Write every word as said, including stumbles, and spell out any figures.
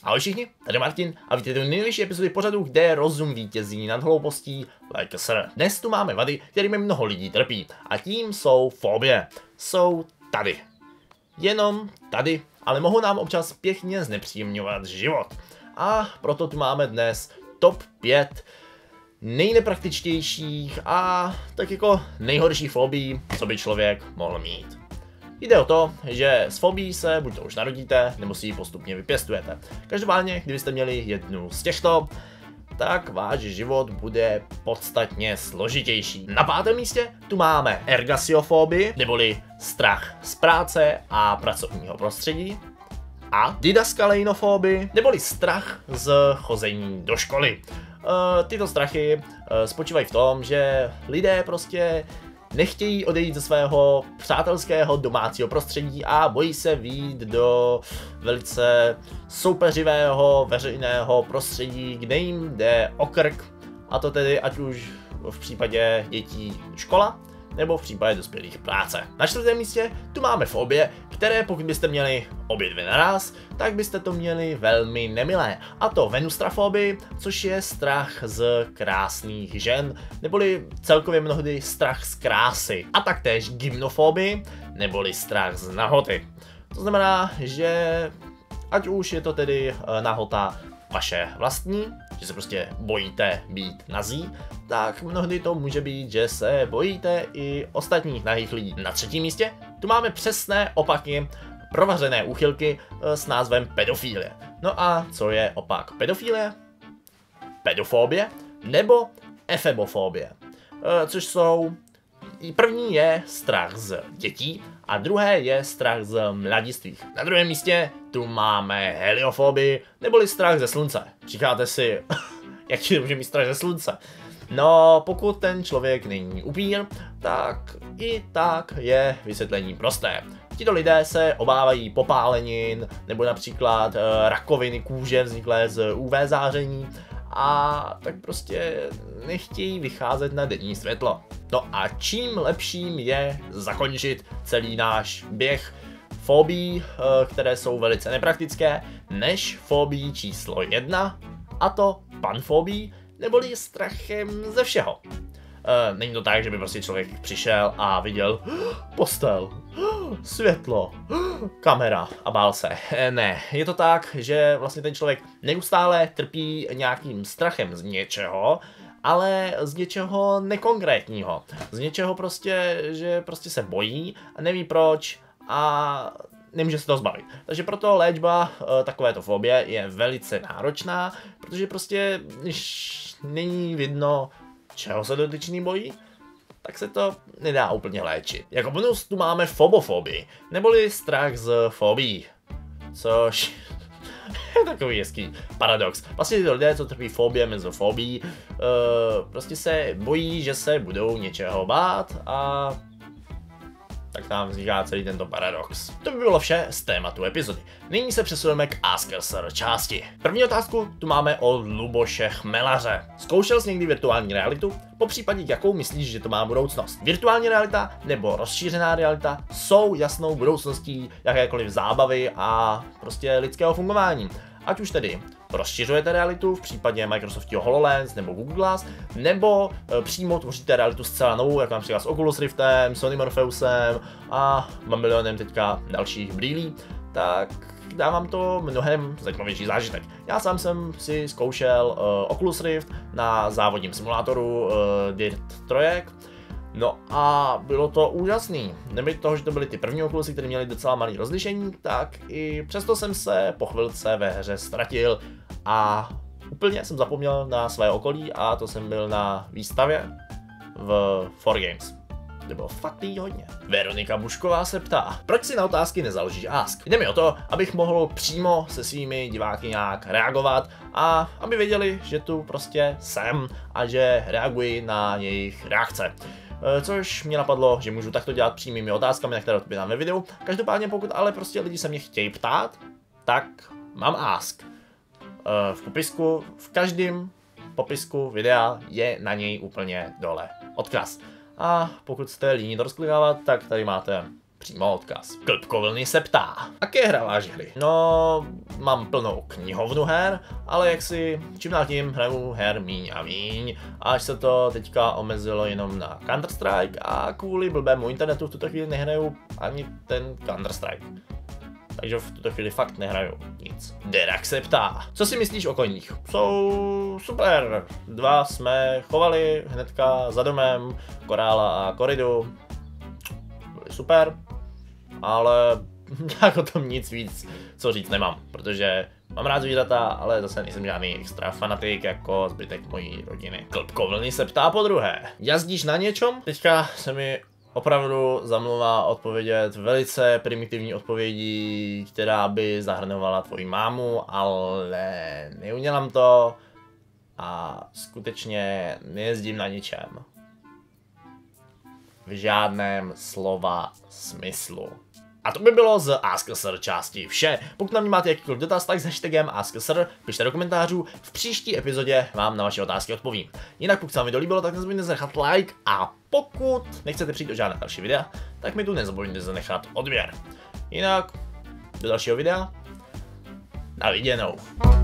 Ahoj všichni, tady Martin a vítejte u nejnovější epizody pořadu, kde rozum vítězí nad hloupostí like a sir. Dnes tu máme vady, kterými mnoho lidí trpí a tím jsou fobie. Jsou tady. Jenom tady, ale mohou nám občas pěkně znepříjemňovat život. A proto tu máme dnes top pět nejnepraktičtějších a tak jako nejhorších fobií, co by člověk mohl mít. Jde o to, že s fobií se buď to už narodíte, nebo si ji postupně vypěstujete. Každopádně, kdybyste měli jednu z těchto, tak váš život bude podstatně složitější. Na pátém místě tu máme ergasiofobii, neboli strach z práce a pracovního prostředí. A didaskalejnofobii, neboli strach z chození do školy. E, tyto strachy e, spočívají v tom, že lidé prostě nechtějí odejít ze svého přátelského domácího prostředí a bojí se vyjít do velice soupeřivého veřejného prostředí, kde jim jde o krk, a to tedy ať už v případě dětí škola, nebo v případě dospělých práce. Na čtvrtém místě tu máme fobie, které pokud byste měli obě dvě naraz, tak byste to měli velmi nemilé. A to venustrafobii, což je strach z krásných žen, neboli celkově mnohdy strach z krásy. A taktéž gymnofobii, neboli strach z nahoty. To znamená, že ať už je to tedy nahota vaše vlastní, že se prostě bojíte být nazí, tak mnohdy to může být, že se bojíte i ostatních nahých lidí. Na třetím místě tu máme přesné opaky provařené úchylky s názvem pedofilie. No a co je opak pedofilie? Pedofobie nebo efebofobie, což jsou, první je strach z dětí a druhé je strach z mladistvých. Na druhém místě tu máme heliofobii, neboli strach ze slunce. Říkáte si, jaký může mít strach ze slunce? No, pokud ten člověk není upír, tak i tak je vysvětlení prosté. Tito lidé se obávají popálenin nebo například e, rakoviny kůže vzniklé z U V záření a tak prostě nechtějí vycházet na denní světlo. No a čím lepším je zakončit celý náš běh fobií, které jsou velice nepraktické, než fobii číslo jedna, a to panfobii, neboli strachem ze všeho. Není to tak, že by prostě člověk přišel a viděl postel, světlo, kamera a bál se. Ne, je to tak, že vlastně ten člověk neustále trpí nějakým strachem z něčeho, ale z něčeho nekonkrétního. Z něčeho prostě, že prostě se bojí a neví proč a nemůže se to zbavit. Takže proto léčba e, takovéto fobie je velice náročná, protože prostě, když není vidno, čeho se dotyčný bojí, tak se to nedá úplně léčit. Jako bonus tu máme fobofobii, neboli strach z fobií, což je takový hezký paradox. Vlastně ty lidé, co trpí fobie, mezofobii, uh, prostě se bojí, že se budou něčeho bát a tak tam vzniká celý tento paradox. To by bylo vše z tématu epizody. Nyní se přesuneme k Ask a Sir části. První otázku tu máme od Luboše Chmelaře. Zkoušel jsi někdy virtuální realitu? Po případě, jakou myslíš, že to má budoucnost? Virtuální realita nebo rozšířená realita jsou jasnou budoucností jakékoliv zábavy a prostě lidského fungování. Ať už tedy rozšiřujete realitu v případě Microsoftního HoloLens nebo Google Glass, nebo e, přímo tvoříte realitu zcela novou, jako například s Oculus Riftem, Sony Morpheusem a milionem teďka dalších brýlí, tak dávám to mnohem zajímavější zážitek. Já sám jsem si zkoušel e, Oculus Rift na závodním simulátoru e, Dirt tři. No a bylo to úžasný. Nebýt toho, že to byly ty první Oculusy, které měly docela malý rozlišení, tak i přesto jsem se po chvilce ve hře ztratil a úplně jsem zapomněl na své okolí, a to jsem byl na výstavě v four games. To bylo fakt hodně. Veronika Bušková se ptá, proč si na otázky nezaložíš Ask? Jde mi o to, abych mohl přímo se svými diváky nějak reagovat a aby věděli, že tu prostě jsem a že reaguji na jejich reakce. Což mě napadlo, že můžu takto dělat přímými otázkami, na které odpovídám ve videu. Každopádně pokud ale prostě lidi se mě chtějí ptát, tak mám Ask. V popisku, v každém popisku videa je na něj úplně dole odkaz. A pokud jste líní to rozklikávat, tak tady máte Přímo odkaz. Klpkovlny se ptá. Jaké hráváš hry? No, mám plnou knihovnu her, ale jak si čím dál tím hraju her míň a míň, až se to teďka omezilo jenom na Counter-Strike a kvůli blbému internetu v tuto chvíli nehraju ani ten Counter-Strike. Takže v tuto chvíli fakt nehraju nic. Derak se ptá. Co si myslíš o koních? Jsou super. Dva jsme chovali hnedka za domem, Korála a Koridu. Byli super. Ale jak o tom nic víc co říct nemám, protože mám rád zvířata, ale zase nejsem žádný extra fanatik jako zbytek mojí rodiny. Klpkovlny se ptá po druhé. Jazdíš na něčem? Teďka se mi opravdu zamlouvá odpovědět velice primitivní odpovědí, která by zahrnovala tvoji mámu, ale neudělám to a skutečně nejezdím na ničem. V žádném slova smyslu. A to by bylo z Ask Sir části vše. Pokud na mě máte jakýkoliv dotaz, tak s hashtagem Ask Sir pište do komentářů. V příští epizodě vám na vaše otázky odpovím. Jinak pokud se vám video líbilo, tak nezapomeňte zanechat like a pokud nechcete přijít do žádné další videa, tak mi tu nezapomeňte zanechat odběr. Jinak do dalšího videa. Na viděnou.